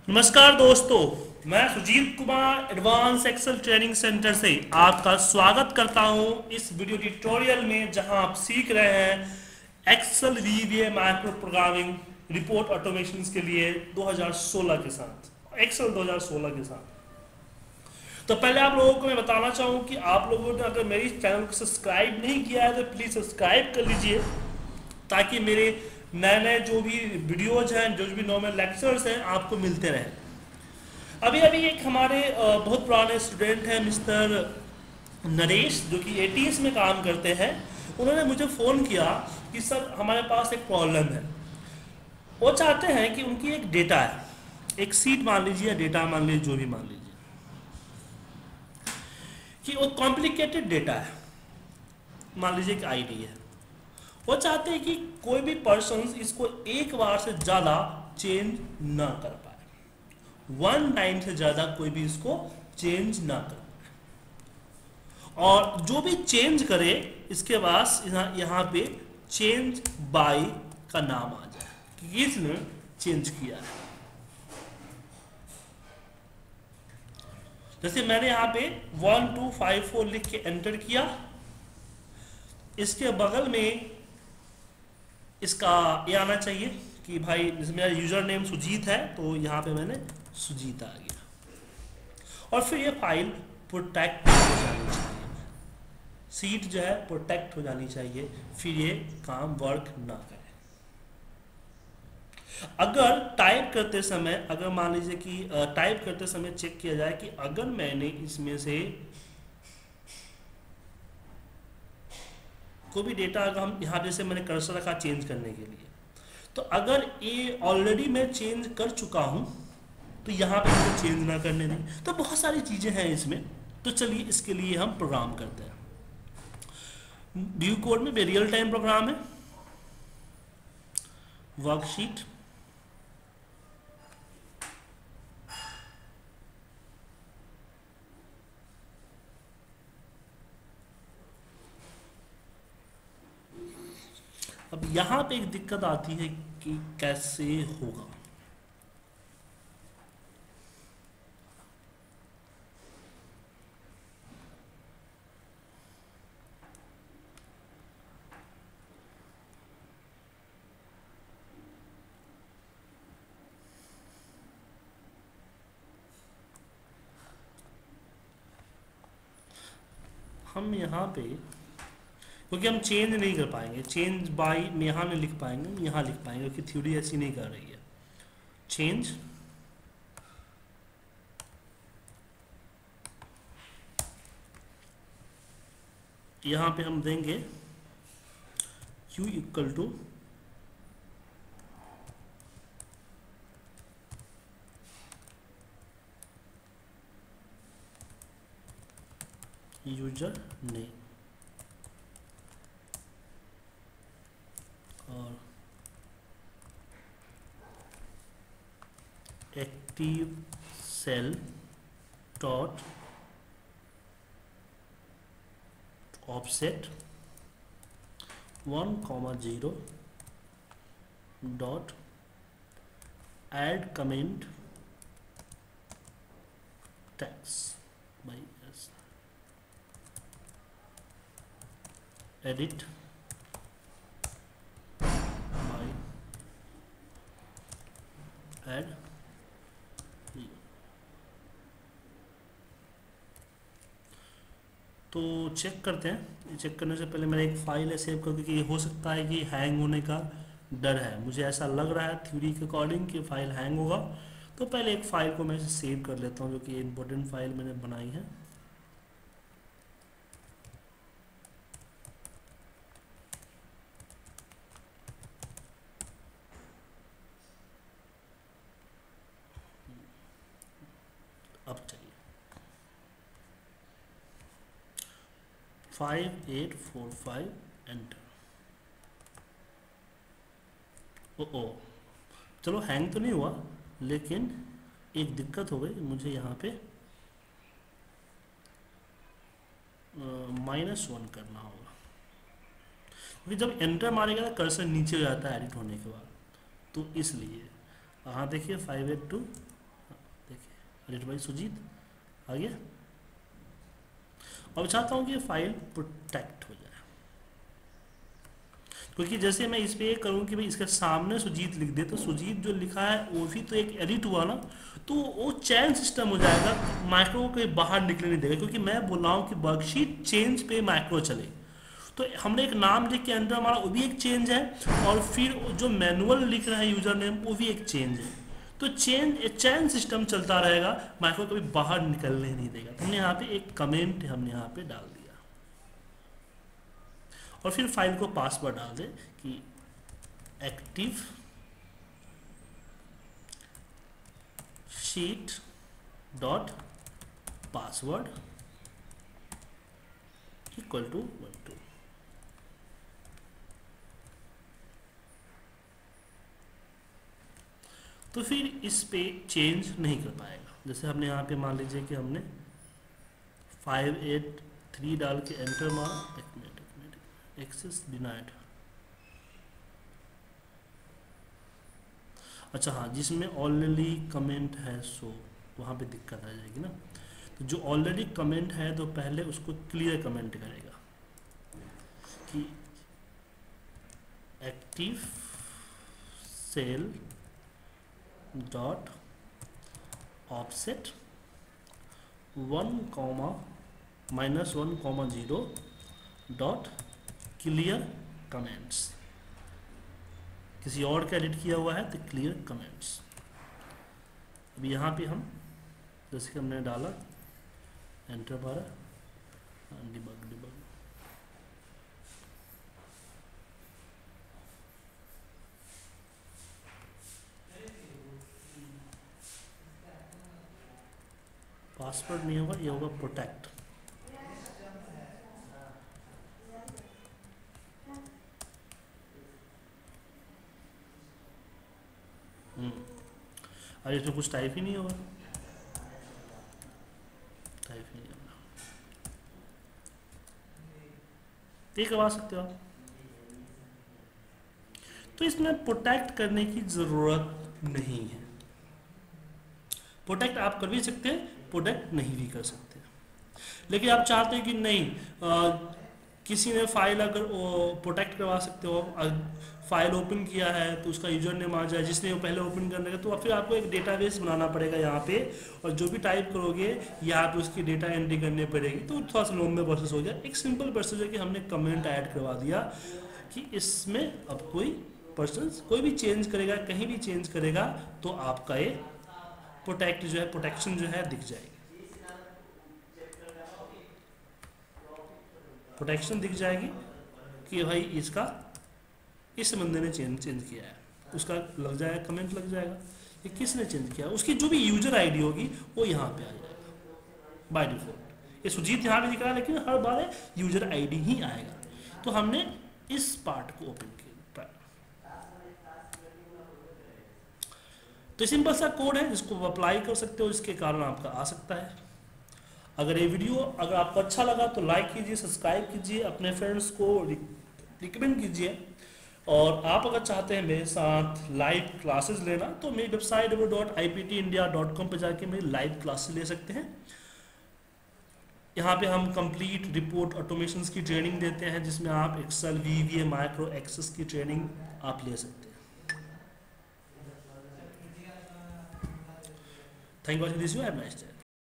नमस्कार दोस्तों, मैं Sujeet Kumar advance Excel training centre से आपका स्वागत करता हूं इस वीडियो ट्यूटोरियल में, जहां आप सीख रहे हैं Excel VBA micro programming report automation के लिए 2016 के साथ एक्सेल 2016 के साथ। तो पहले आप लोगों को मैं बताना चाहूँ कि आप लोगों ने अगर मेरी चैनल को सब्सक्राइब नहीं किया है तो प्लीज़ सब्सक्राइब कर लीजिए, ताकि मेरे नए नए जो भी वीडियोज हैं, जो भी नॉर्मल लेक्चर्स हैं, आपको मिलते रहें। अभी अभी एक हमारे बहुत पुराने स्टूडेंट हैं मिस्टर नरेश, जो कि एटीएस में काम करते हैं। उन्होंने मुझे फ़ोन किया कि सर हमारे पास एक प्रॉब्लम है। वो चाहते हैं कि उनकी एक डेटा है, एक सीट मान लीजिए या डेटा मान लीजिए, जो भी मान लीजिए, कि वो कॉम्प्लिकेटेड डेटा है। मान लीजिए कि आईडी है। वो चाहते हैं कि कोई भी पर्सन इसको एक बार से ज़्यादा चेंज ना कर पाए, वन टाइम से ज़्यादा कोई भी इसको चेंज ना कर पाए, और जो भी चेंज करे इसके बाद यहाँ पे चेंज बाय का नाम आ जाए कि किसने चेंज किया है। जैसे मैंने यहाँ पे 1254 लिख के एंटर किया, इसके बगल में इसका ये आना चाहिए कि भाई जैसे मेरा यूजर नेम सुजीत है, तो यहाँ पे मैंने सुजीत आ गया, और फिर ये फाइल प्रोटेक्ट हो जानी चाहिए, सीट जो है प्रोटेक्ट हो जानी चाहिए, फिर ये काम वर्क ना करे। अगर टाइप करते समय, अगर मान लीजिए कि टाइप करते समय चेक किया जाए कि अगर मैंने इसमें से कोई भी डेटा, अगर हम यहाँ जैसे मैंने कर्सर रखा चेंज करने के लिए, तो अगर ये ऑलरेडी मैं चेंज कर चुका हूँ तो यहाँ पे मुझे चेंज ना करने दें। तो बहुत सारी चीज़ें हैं इसमें। तो चलिए इसके लिए हम प्रोग्राम करते हैं। व्यू कोड में रियल टाइम प्रोग्राम है, वर्कशीट, अब यहाँ पे एक दिक्कत आती है कि कैसे होगा। हम यहाँ पे, क्योंकि हम चेंज नहीं कर पाएंगे, चेंज बाय में यहाँ नहीं लिख पाएंगे, हम यहाँ लिख पाएंगे, क्योंकि थ्योरी ऐसी नहीं कर रही है। चेंज यहाँ पे हम देंगे q equal to user name और active cell dot offset 1,0 dot add comment text by S edit by add. तो चेक करते हैं। चेक करने से पहले मैंने एक फाइल है सेव कर, क्योंकि ये हो सकता है कि हैंग होने का डर है, मुझे ऐसा लग रहा है थ्योरी के अकॉर्डिंग कि फाइल हैंग होगा। तो पहले एक फ़ाइल को मैं सेव कर लेता हूँ, जो कि इम्पोर्टेंट फाइल मैंने बनाई है। अब चलिए 5845 एंटर। ओ चलो हैंग तो नहीं हुआ, लेकिन एक दिक्कत हो गई मुझे। यहाँ पे -1 करना होगा, क्योंकि जब एंटर मारेगा ना कर्सर नीचे हो जाता है एडिट होने के बाद, तो इसलिए। हाँ देखिए 582 एडिट बाय सुजीत आ गया। और चाहता हूँ कि फाइल प्रोटेक्ट हो जाए, क्योंकि जैसे मैं इस पे करूँ कि भाई इसके सामने सुजीत लिख दे तो सुजीत जो लिखा है वो भी तो एक एडिट हुआ ना, तो वो चेन सिस्टम हो जाएगा, माइक्रो को बाहर निकलने नहीं देगा, क्योंकि मैं बोल रहा हूँ कि वर्कशीट चेंज पे माइक्रो चले। तो हमने एक नाम लिख के अंदर हमारा वो भी एक चेंज है, और फिर जो मैनुअल लिख रहा है यूजर नेम वो भी एक चेंज है। तो चेन सिस्टम चलता रहेगा, माइक्रो कभी बाहर निकलने नहीं देगा। तो हमने यहाँ पे एक कमेंट हमने यहाँ पे डाल दिया, और फिर फाइल को पासवर्ड डाल दे कि active sheet dot password equal to 12। तो फिर इस पे चेंज नहीं कर पाएगा। जैसे हमने यहाँ पे मान लीजिए कि हमने 583 डाल के एंटर मारा, एक मिनट एक्सेस डिनाइड। अच्छा हाँ, जिसमें ऑलरेडी कमेंट है सो वहाँ पे दिक्कत आ जाएगी ना। तो जो ऑलरेडी कमेंट है तो पहले उसको क्लियर कमेंट करेगा कि active cell dot offset 1,-1,0 dot clear comments. किसी और का एडिट किया हुआ है तो क्लियर कमेंट्स। अभी यहाँ पे हम जैसे कि हमने डाला एंटर मारा, डिबग डिबग, पासवर्ड नहीं होगा, ये होगा प्रोटेक्ट। अरे इसमें कुछ टाइप ही नहीं होगा, टाइप ही नहीं होगा, ये करवा सकते हो आप। तो इसमें प्रोटेक्ट करने की जरूरत नहीं है। प्रोटेक्ट आप कर भी सकते हैं, प्रोटेक्ट नहीं भी कर सकते। लेकिन आप चाहते हैं कि नहीं, किसी ने फाइल अगर प्रोटेक्ट करवा सकते हो, फाइल ओपन किया है तो उसका यूजर नेम आ जाए जिसने वो पहले ओपन करने का, तो फिर आपको एक डेटाबेस बनाना पड़ेगा यहाँ पे, और जो भी टाइप करोगे यहाँ पे उसकी डेटा एंट्री करनी पड़ेगी। तो थोड़ा सा लंबा प्रोसेस हो गया। एक सिंपल प्रोसेस है कि हमने कमेंट ऐड करवा दिया कि इसमें अब कोई पर्सन कोई भी चेंज करेगा, कहीं भी चेंज करेगा तो आपका ये प्रोटेक्ट जो है, प्रोटेक्शन जो है दिख जाएगी, प्रोटेक्शन दिख जाएगी कि भाई इसका इस बंदे ने चेंज किया है, उसका लग जाएगा कमेंट लग जाएगा कि किसने चेंज किया, उसकी जो भी यूजर आईडी होगी वो यहाँ पे आ जाएगा बाय डिफॉल्ट। ये सुजीत यहाँ पे दिख रहा है लेकिन हर बार यूजर आईडी ही आएगा। तो हमने इस पार्ट को ओपन किया। तो सिंपल सा कोड है जिसको अप्लाई कर सकते हो, जिसके कारण आपका आ सकता है। अगर ये वीडियो अगर आपको अच्छा लगा तो लाइक कीजिए, सब्सक्राइब कीजिए, अपने फ्रेंड्स को रिकमेंड कीजिए। और आप अगर चाहते हैं मेरे साथ लाइव क्लासेस लेना तो मेरी वेबसाइट www.iptindia.com पर जाके मेरी लाइव क्लासेस ले सकते हैं। यहाँ पे हम कंप्लीट रिपोर्ट ऑटोमेशंस की ट्रेनिंग देते हैं, जिसमें आप एक्सेल, वीवीए, माइक्रो, एक्सेस की ट्रेनिंग आप ले सकते हैं। Thank you for this, have a nice day.